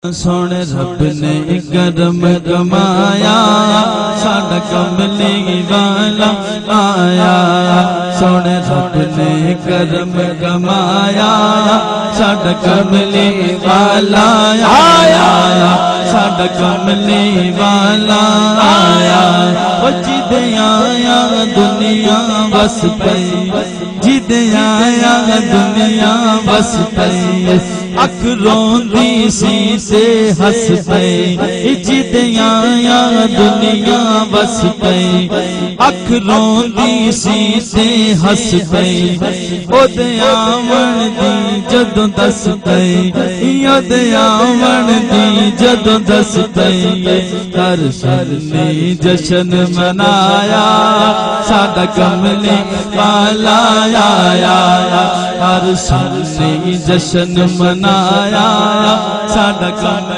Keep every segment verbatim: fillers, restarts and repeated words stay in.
सोने रब ने करम कमाया साडा कमली वाला आया। सोने रब ने करम कमाया साडा कमली वाला आया। साडा कमली वाला आया। ओ जिदे आया दुनिया बस पई, जिदे आया दुनिया बस पई। अख रोंदी सी से हस पई, जिदे आया दुनिया बस पई। अख रोंदी सी से हस पई, ओदे आवन दी जदों दस पई, ओदे आवन दी जदों दस पई। हर सन ने जशन मनाया साडा कमली वाला आया। हर सन ने जशन मनाया साडा कमली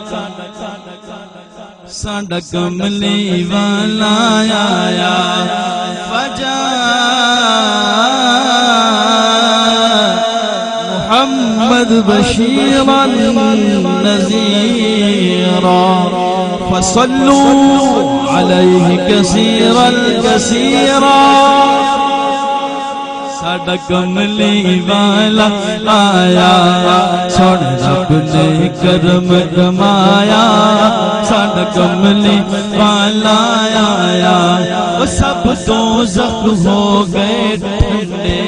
साडा कमली वाला आया। फजा मुहम्मद बशीरन नज़ीरा फसल्लू अलैहि कसीरन कसीरा। साडा कमली वाला आया। सोने रब ने करम कमाया साडा कमली वाला आया। वो सब तो ज़ख्म हो गए ठंडे।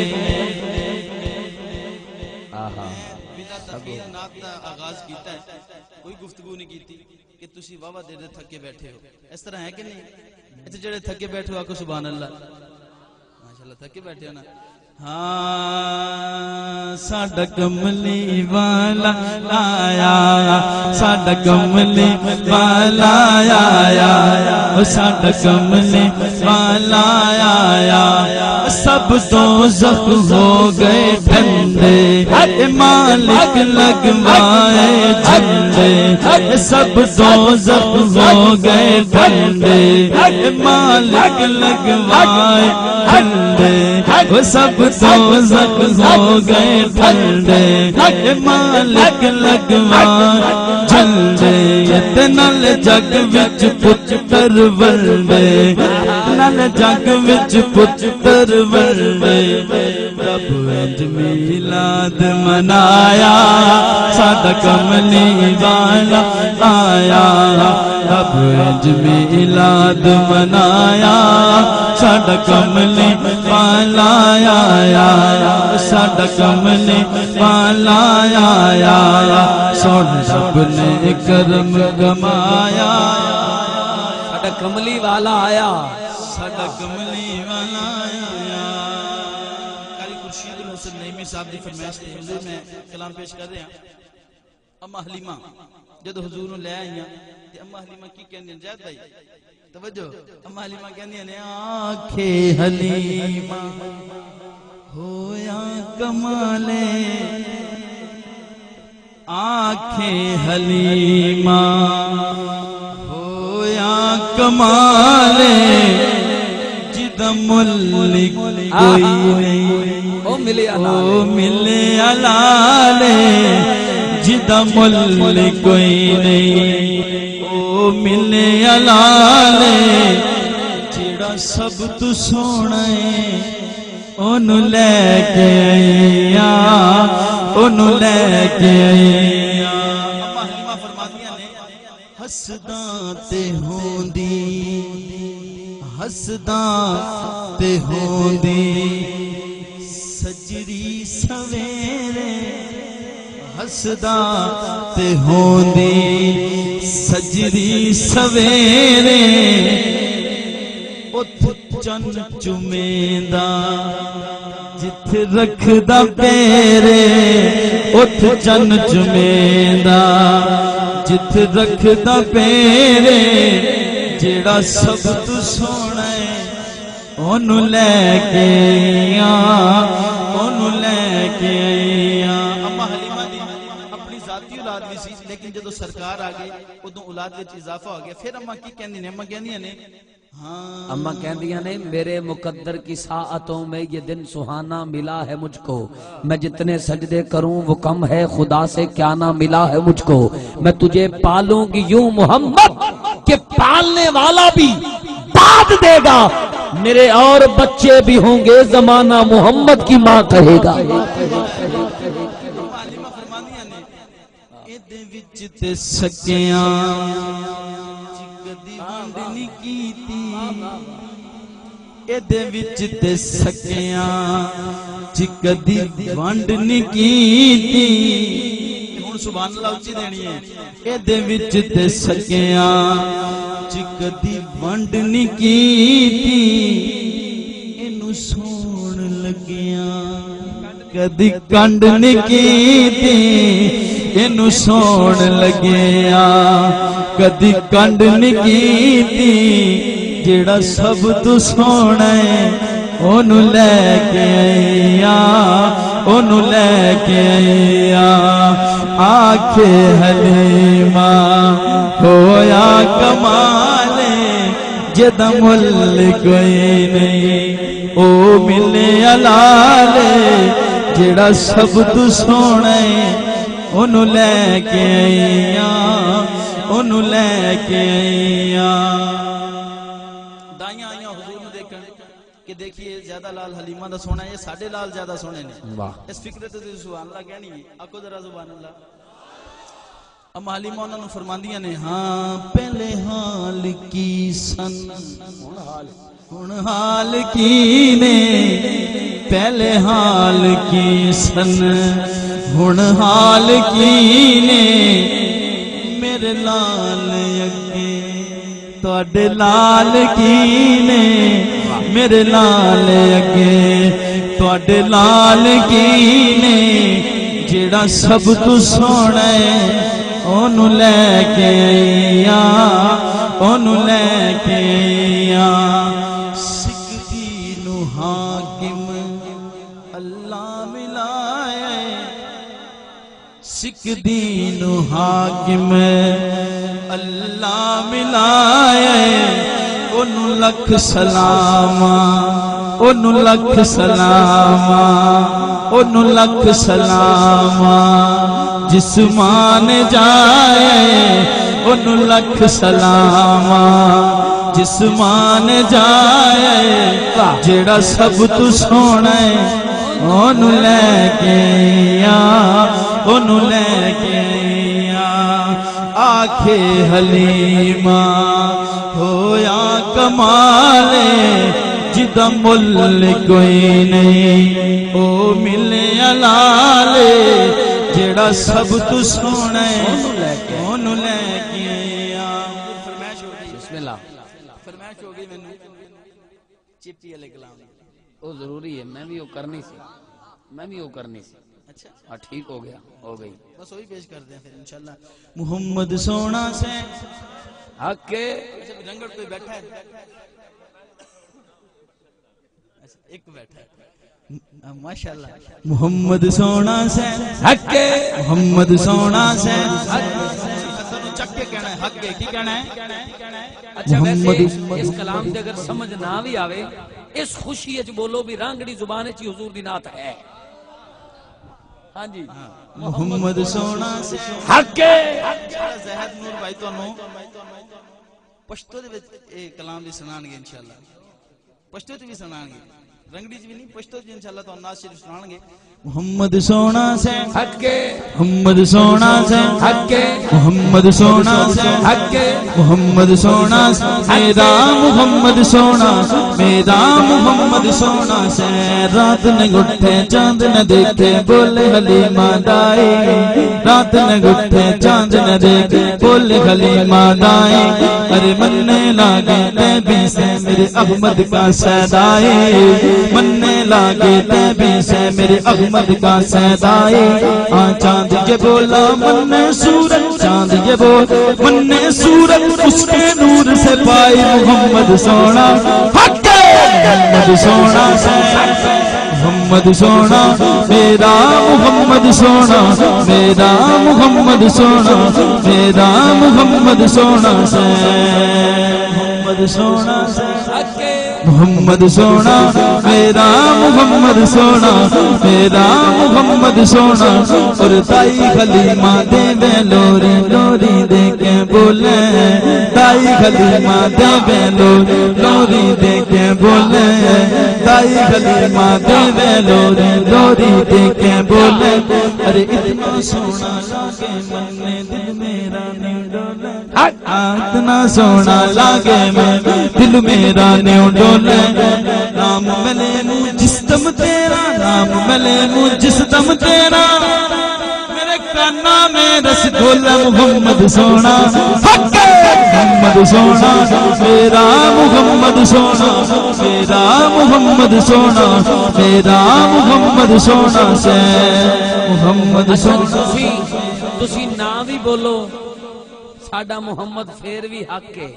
आगाज कीता है, कोई गुफ्तगू नहीं की कि तुसी वावा देर थके बैठे हो, इस तरह है कि नहीं? इत्थे जेड़े थके बैठे हो आको सुभान अल्लाह, माशाअल्लाह थके बैठे हो ना। हाँ साडा कमली वाला आया। साडा कमली वाला आया। साडा कमली वाला आया। सब तो ज़ख्म हो गए ठंडे, मालिक लगवाए झंडे। सब तो ज़ख्म हो गए ठंडे, मालिक लगवाए झंडे। वो सब तो ज़ख्म हो गए ठंडे, मालिक लगवाए झंडे। ये नल जग विच पुत्र वंडे, नल जग विच पुत्र वंडे। रब इंज मिलाद मनाया साडा कमली वाला आया। रब इंज मिलाद मनाया साडा कमली वाला आया। साडा कमली वाला आया। सोने रब ने करम कमाया साडा कमली वाला आया। साडा कमली वाला आया। कारी खुर्शीद हुसैन नईमी साहब की फरमाइश ते हुजूर मैं कलाम पेश कर रहा। अम्मा हलीमा जदों हुजूर नूं लै आईयां ते अम्मा हलीमा की कहंदी जाद भाई तवज्जो, अम्मा हलीमा कहंदी ने आखे हलीमा होया कमाले। आखे हलीमा होया कमाले, जिदा मुल्ल कोई नहीं ओ मिले ओ मिले अलाले। जिदा मुल्ल कोई नहीं ओ मिले अलाले। जेड़ा सब तू सोना है ओनू लैके आया, ओनू लैके आया। अम्मा हलीमा फरमादियां ने हसदा ते होंदी, हसदा ते होंदी सजरी सवेरे। हसदा ते होंदी सजरी सवेरे। चन चुमेंदा जिथे रखदा पेरे, उठ चन चुमेंदा जिथे रखदा पेरे। जेड़ा सब तू सोना है ओनू लैके आया, ओनू लैके आया। अम्मा हलीमा दी अपनी जाती औलाद भी सी, लेकिन जदों सरकार आ गई उदों औलाद विच इजाफा हो गया। फिर अम्मा की कहंदी ने, अम्मा कहंदियां ने अम्मा कहदियां ने मेरे मुकद्दर की साअतों में ये दिन सुहाना मिला है मुझको, मैं जितने सजदे करूं वो कम है, खुदा से क्या ना मिला है मुझको। मैं तुझे पालूंगी यूं मोहम्मद के पालने वाला भी दाद देगा, मेरे और बच्चे भी होंगे जमाना मोहम्मद की माँ कहेगा। एदे विच ते सकिया च कदी वंड नहीं कीती, हुण सुभान अल्लाह उच्ची देनी है। एदे विच ते सकिया च कदी वंड नहीं कीती, इनू सोण लगिया कदी कंड नहीं कीती, इनू सोण लगिया कदी कंड नहीं कीती, जेड़ा सब तू सोना है ओनू लैके आईया, ओनू लैके आईया। आखे हलीमा होया कमाले जदा मुल कोई नहीं, ओ मिले अलाले जेड़ा सब तू सोना है ओनू लैके आईया, ओनू लैके आईया। कि देखिए ज्यादा लाल हलीमा दा सोना है, ये साढ़े लाल ज्यादा सोने ने। वाह, इस फिक्र ते सुभान अल्लाह कहनी है, आको जरा सुभान अल्लाह। अम्मा हलीमा उन्होंने फरमांदियां ने, हाँ पहले हाल की सन हुण हाल की ने, पहले हाल की सन हुण हाल की ने, मेरे लाल अगे तुहाडे लाल की ने, मेरे लाल अगे तुहाडे लाल की ने, जेड़ा सब तू सोना है ओनू लैके आईया, ओनू लैके आईया। सिकदी नू हाकिम अल्लाह मिलाए, सिकदी नू हाकिम अल्लाह मिलाए, ओनू लख सलामा, ओनू लख सलामा, ओनू लख सलामा। जिस मान जाए ओनू लख सलामा, जिस मान जाए जेड़ा सब तू सोना है ओनू लैके आईया, ओनू लैके आईया। आखे हलीमा होया कमाले जिदा मुल कोई नहीं, ओ मिले अलाले जेड़ा सब तू सोना है ओनू लैके आईया। फरमाइश हो गई, बिस्मिल्लाह फरमाइश हो गई मैनू चिट्ठी वाले कलाम, वो जरूरी है, मैं भी वो करनी सी, मैं भी वो करनी सी। अच्छा हाँ ठीक हो गया, हो गई, बस वही पेश करते हैं फिर इंशाल्लाह। मोहम्मद सोना से हक के रंगड़ कोई बैठा है, एक बैठा है माशाल्लाह। मोहम्मद सोना से हक के, मोहम्मद सोना से चक के कहना है, हक के की कहना है। अच्छा वैसे इस कलाम से अगर समझ ना भी आवे, इस खुशी च बोलो भी रांगड़ी जुबान च हुजूर दी नात है। हाँ जी, मोहम्मद सोना से हक के ज़हद नूर भाई तुहानू पश्तो दे विच ए कलाम दी सुनाणगे इंशाल्लाह, पश्तो च भी सुनाणगे, रंगड़ी च भी नहीं, पश्तो च इंशाल्लाह तुहानू नात शरीफ सुनाणगे। मोहम्मद सोना से हक के, मोहम्मद सोना से हक के, मोहम्मद सोना से हक के, मोहम्मद सोना से मेरा मोहम्मद सोना, मेरा मोहम्मद सोना से। रात न गुठे चांद न देखे बोले हलीमा दाई, रात न गुठे चांद न देखे बोले हलीमा दाई। अरे मन्ने लागे तैबी से मेरे अहमद का सदाई, मन्ने लागे तैबी से मेरे अहमद का सदाई। आ चांद ये बोला मन्ने सूरज, चांद ये बोल मन्ने सूरज, उसके नूर से पाई मोहम्मद सोना। हक मोहम्मद सोना से मोहम्मद सोना, मेरा मोहम्मद सोना, मेरा मोहम्मद सोना, मेरा मोहम्मद सोना से। मोहम्मद सोना मोहम्मद सोना मेरा मुहम्मद सोना मेरा मुहम्मद सोना और ताई खलीमा दे बे लोरी लोरी दे के बोले ताई खलीमा दे बे लोरी लोरी दे के बोले ताई खलीमा दे बे लोरी लोरी दे के बोले अरे इतना सोना लागे मन्ने दिल मेरा नहीं डोले इतना सोना लागे मैं दिल मेरा नहीं डोले नाम मिले मुझ जिस्म तेरा नाम मिले मुझ जिस्म तेरा मेरे काना में रसगुल्ला मोहम्मद सोना मोहम्मद सोना मेरा मुहम्मद सोना मेरा मुहम्मद सोना मेरा मुहम्मद सोना से मुहम्मद सोना तुसी ना भी बोलो साडा मुहम्मद फेर भी हक है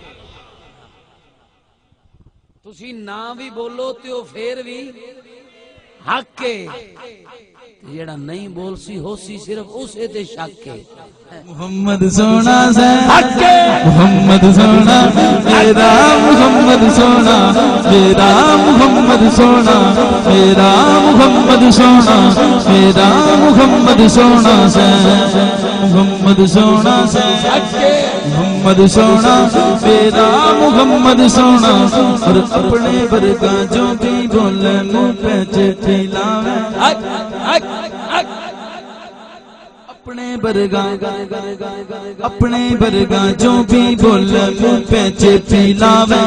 तुसी ना भी बोलो तो फेर भी हक है जेड़ा नहीं बोल सी हो सी सिर्फ उसे ते शक है मोहम्मद सोना से हक है मोहम्मद सोना मेरा मुहम्मद सोना मेरा मुहम्मद सोना मेरा मुहम्मद सोना मेरा मुहम्मद सोना से मुहम्मद सोना से हक है मोहम्मद सोना मेरा मुहम्मद सोना और अपने वर्गा जो भी बोले मुंह पे चिट्ठी लावे अपने वर्गा अपने वर्गा जो भी बोले मुंह पे चिट्ठी लावे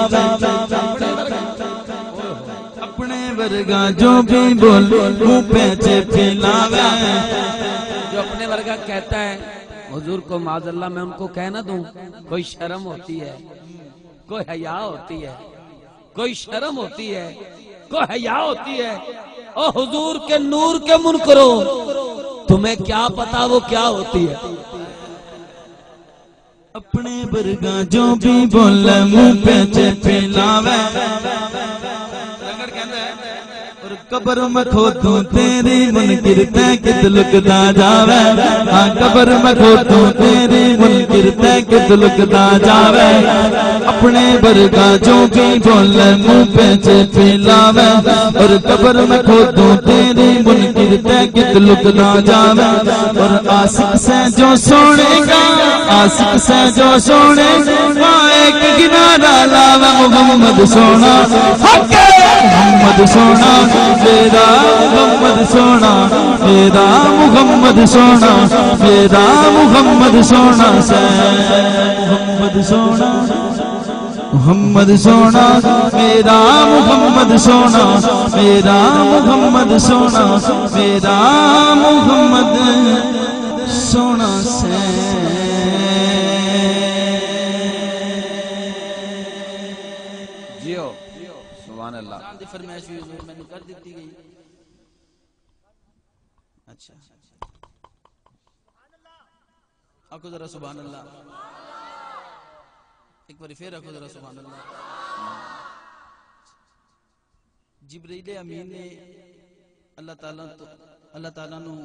अपने वर्गा जो भी बोले मुंह पे चिट्ठी लावे जो अपने वर्गा कहता है हुजूर को माज़अल्लाह मैं उनको कह ना दूं कोई शर्म होती है कोई हया होती है कोई शर्म होती है कोई हया होती है ओ हुजूर के नूर के मुनकरो तुम्हें क्या पता वो क्या होती है अपने वर्गा जो भी बोले मुंह पे चिट्ठी लावे और कब्र में खोदू तेरी मुनकिर ते कित लुकदा जावे हाँ कब्र में खोदू तेरी मुनकिर ते कित लुकदा जावे अपने वर्गा जो भी बोले मुंह पे चिट्ठी लावे और कब्र में खोदू तेरी मुनकिर ते कित लुकदा जावे और आशिक से जो सोनेगा आशिक से जो सोनेगा एक किनारा लावे मोहम्मद सोना मोहम्मद सोना मेरा मुहम्मद सोना मेरा मुहम्मद सोना मेरा मुहम्मद सोना से मुहम्मद सोना मुहम्मद सोना मेरा मुहम्मद सोना मेरा मुहम्मद सोना मेरा मुहम्मद सोना से जियो सुभान अल्लाह फरमाइश मैंने कर दी गई अच्छा आखो जरा सुभान अल्लाह एक बार फिर आखो जरा सुभान अल्लाह जिब्रील अमीन ने अल्लाह ताला तो अल्लाह ताला नु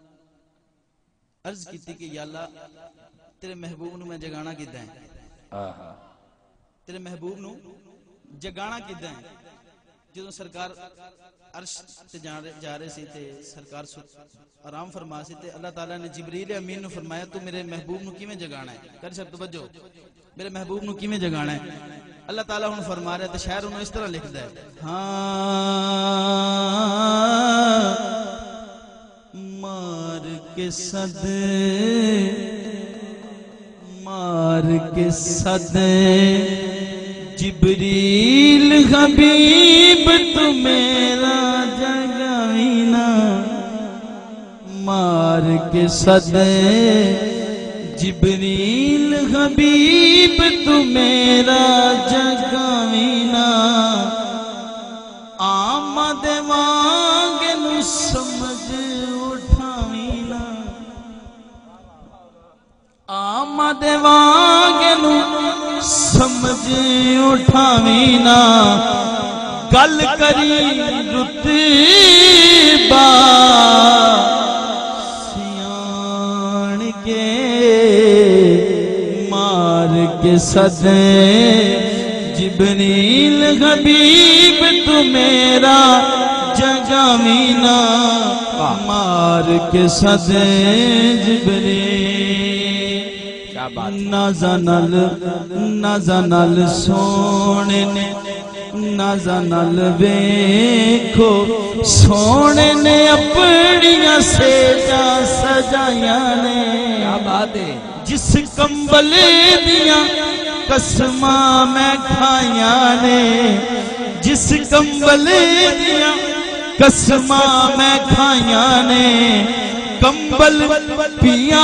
अर्ज की कि या अल्लाह तेरे महबूब नु मैं जगाना किदा है तेरे महबूब नु जगाना किदा है जो सरकार अर्श ते जा रहे सी ते सरकार आराम फरमा सी ते अल्लाह ताला ने जिब्रील अमीन नु फरमाया तू मेरे महबूब नु किवें जगाना है कर शब्द बजो मेरे महबूब नु किवें जगाना है अल्लाह ताला हुन फरमा रहा ते शायर उन्होंने इस तरह लिखदा है हाँ मार के सद मार के सद जिब्रील हबीब तू मेरा जगावीना मार के सदे जिब्रील हबीब तू मेरा जगावीना आमद वांग नु समझ उठावीना आमद वांग नु समझ उठावीना गल करी रुतबा सियाण के मार के सदे जिब्रील हबीब तू मेरा जगावीना मार के सदे जिब्रील। क्या बात। नजनल नजनल सोने ने नजनल वेखो सोने ने अपनिया सेजा सजाया ने। क्या बात है। जिस कंबल दिया कसमा मैं खाया ने जिस कंबल दिया कसमा मैं खाया ने कंबल पिया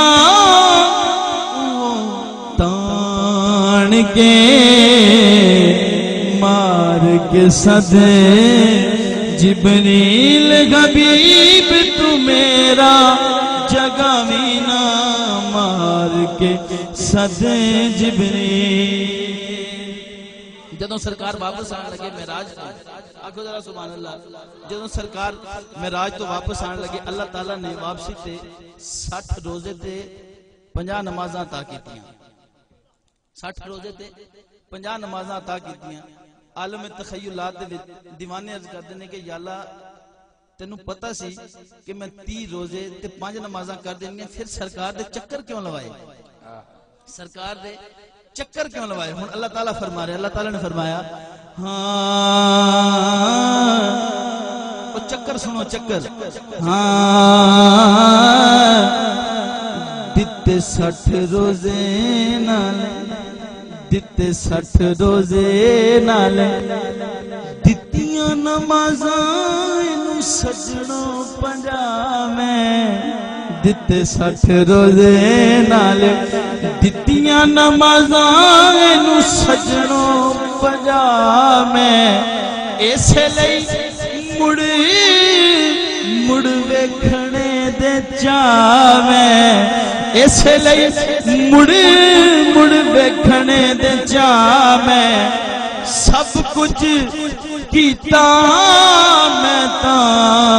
तान के मार के सदे जिब्रील हबीब तू मेरा जगावीना मार के सदे जिब्रील। जदों सरकार वापस आने लगे मेराज तो आखो जरा सुभान अल्लाह। जदों सरकार मेराज तो वापस आने लगे अल्लाह ताला ने वापसी ते साठ रोजे ते पंजाह नमाज़ां अता कीतियां। साठ रोजे ते पंजाह नमाज़ां अता कीतियां। आलम तखय्युलात दे दीवाने अर्ज करदे ने कि या अल्लाह तेनू पता सी कि मैं तीस रोजे ते पांच नमाज़ां कर देनियां फिर सरकार दे चक्कर क्यों लवाए सरकार दे चक्कर क्यों लवाए। हुण अल्लाह ताला फरमा रहे अल्लाह ताला ने फरमाया हाँ वो चक्कर सुनो चक्कर हाँ दिते सठ रोजे नाल दिते सठ रोजे नाल दितियां नमाज़ां इनू सजणो पंजावें दिते सठ रोजे नाल दितियां नमाज़ां इनू सजणो पंजावें इसे लई मुड़ मुड़ वेखणे दे चावें इसे लई मुड़ मुड़ वेखणे दे चावें सब कुछ कीता मैं तां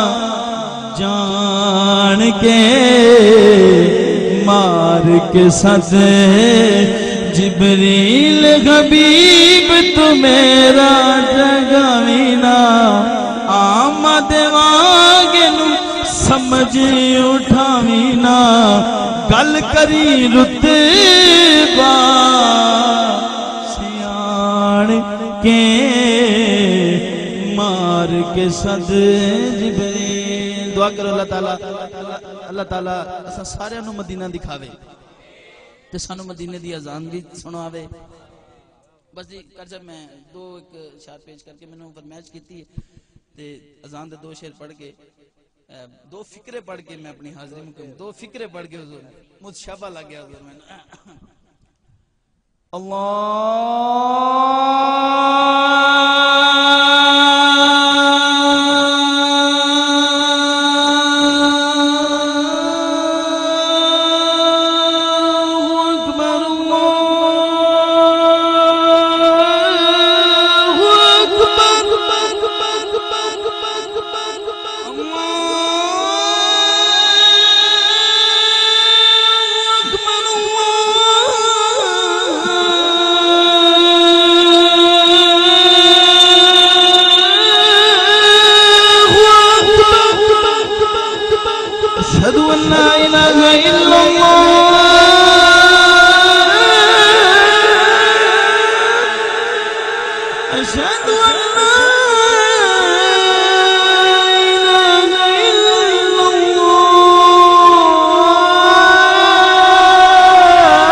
जान के मार के सदे जिब्रील हबीब तू मेरा जगावीना आमद वागे नू समझ उठावीना गल करी रुतबा सियाण के मार के सदे जिब्रील। दुआ करो अल्लाह ताला अल्लाह ताला असा सारे नू मदीना दिखावे ते सानू मदीने दी अजान भी सुनावे। बस जी कर जब मैं दो एक शार पेश करके मैंने फरमाइश की थी ते अजान दे दो शेर पढ़ के दो फिक्रे पढ़ के मैं अपनी हाजिरी में दो फिक्रे पढ़ के हुजूर मुझ शाबा लग गया हुजूर मैं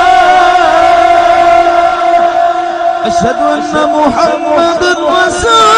أشهد أن محمد رسول